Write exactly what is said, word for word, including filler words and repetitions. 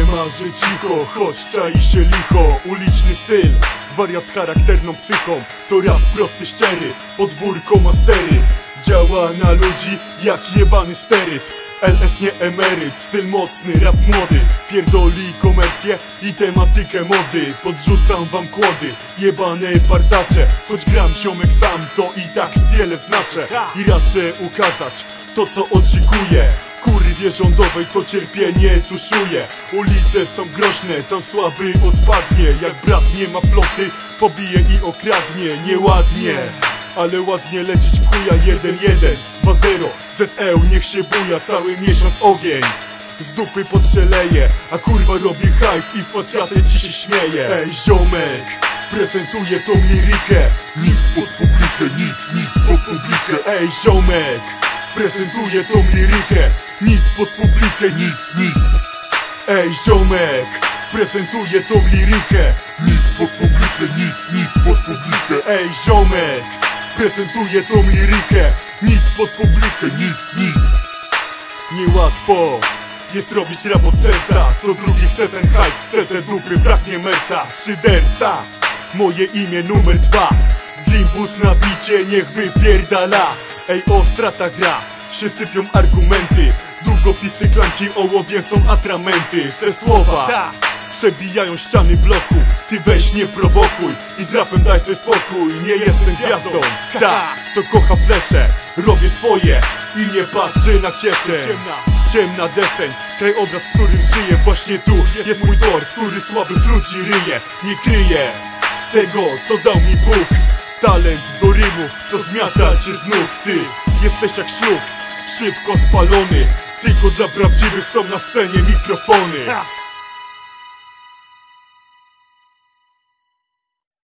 marzy cicho, choć czai się licho. Uliczny styl, wariat z charakterną psychą. To rap prosty, szczery, podwórko mastery. Działa na ludzi jak jebany steryt. L S nie emeryt, styl mocny, rap młody. Pierdoli komercję i tematykę mody. Podrzucam wam kłody, jebane partacze. Choć gram ziomek sam, to i tak wiele znaczę. I raczę ukazać to, co oczekuję. Kurwie rządowej to cierpienie tuszuje. Ulice są groźne, tam słaby odpadnie. Jak brat nie ma floty, pobije i okradnie. Nieładnie, ale ładnie lecieć w chuja. Jeden jeden, dwa zero, Z E U niech się buja. Cały miesiąc ogień z dupy podstrzeleje, a kurwa robi hajs i facjatę ci się śmieje. Ej ziomek, prezentuję tą lirykę. Nic pod publikę, nic, nic pod publikę. Ej ziomek, prezentuję tą lirykę. Nic pod publikę, nic, nic. Ej ziomek, prezentuję tą lirykę. Nic pod publikę, nic, nic pod publikę. Ej ziomek, prezentuję tą lirykę. Nic pod publikę, nic, nic. Niełatwo jest robić rap od serca. Co drugi chce ten hajs, chce te dupy, braknie merca. Szyderca, moje imię numer dwa. Gimbus na bicie, niech wypierdala. Ej ostra ta gra, się sypią argumenty. Długopisy, klamki, ołowiem są atramenty. Te słowa przebijają ściany bloku. Ty weź nie prowokuj i z rapem daj sobie spokój. Nie jestem gwiazdą, ta, co kocha flesze. Robię swoje i nie patrzę na kieszeń. Ciemna deseń, krajobraz, w którym żyję. Właśnie tu jest mój dor, który słabych ludzi ryje. Nie kryję tego, co dał mi Bóg. Talent do rymów, co zmiata cię z nóg. Ty jesteś jak ślub, szybko spalony. Tylko dla prawdziwych są na scenie mikrofony.